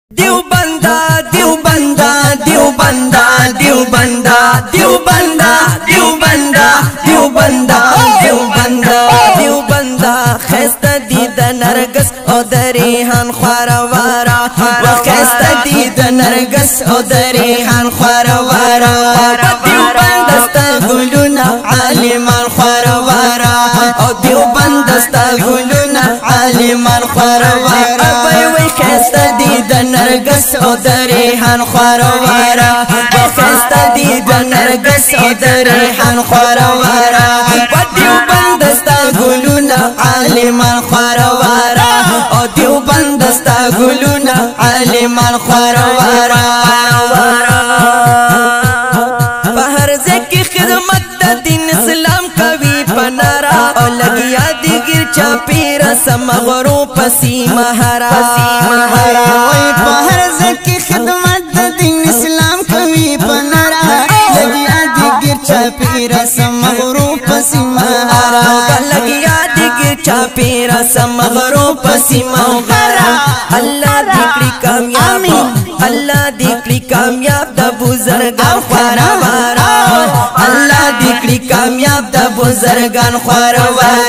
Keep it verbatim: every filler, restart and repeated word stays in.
دیو بندا دیو بندا دیو بندا دیو بندا دیو بندا دیو بندا دیو بندا دیو بندا دیو بندا خست دی د نرګس او د ریحان خوروارا وخست دی د نرګس او د ریحان خوروارا دیو بندا ست ګلونا عالمان خوروارا او دیو بندا ست ګلونا عالمان خوروارا وای خست دی د نرګس او د ریحان خوروارا خست دی د نرګس او د ریحان خوروارا دیو بندا ست ګلونا عالمان خوروارا او دیو بندا ست ګلونا عالمان خوروارا بهر زکی خدمت د دین اسلام کوي پنارا او لګیا دی ګر چا پیر سم غرو پسی مہارا وای بهر زکی خدمت د دین اسلام کوي پنارا لګیا دی ګر چا پیر سم غرو پسی مہارا لګیا دی ګر چا پیر سم غرو پسی مہارا الله دې کړی کامیاب الله دې کړی کامیاب د بزرګان خوروارا الله دې کړی کامیاب د بزرګان خوروارا